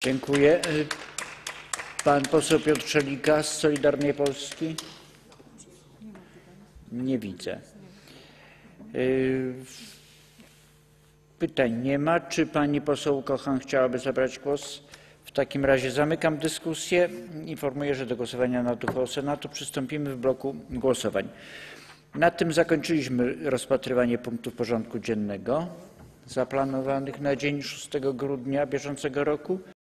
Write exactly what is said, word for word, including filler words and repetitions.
Dziękuję. Pan poseł Piotr Szeliga z Solidarnej Polski? Nie widzę. Pytań nie ma. Czy pani poseł Kochan chciałaby zabrać głos? W takim razie zamykam dyskusję. Informuję, że do głosowania nad uchwałą Senatu przystąpimy w bloku głosowań. Na tym zakończyliśmy rozpatrywanie punktów porządku dziennego zaplanowanych na dzień szóstego grudnia bieżącego roku.